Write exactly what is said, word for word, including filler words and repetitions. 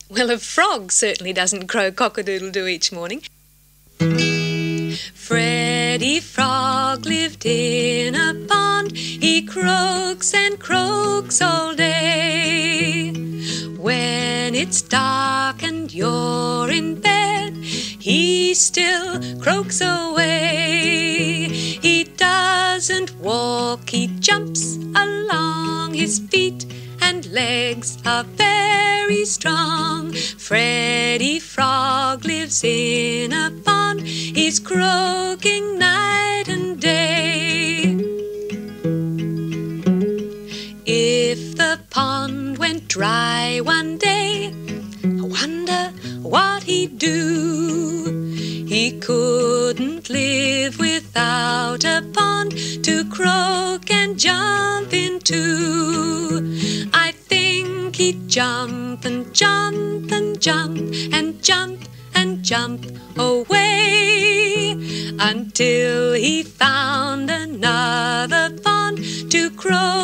Well, a frog certainly doesn't crow cock-a-doodle-doo each morning. Freddy Frog lived in a pond. He croaks and croaks all day. When it's dark and you're in bed, he still croaks away. He doesn't walk, he jumps along. His feet and legs are very strong. Freddy Frog lives in a pond. He's croaking night and day. If the pond went dry one day, I wonder what he'd do. He couldn't live without a pond to croak and jump into. I think he'd jump and jump and jump and jump and jump away until he found another pond to croak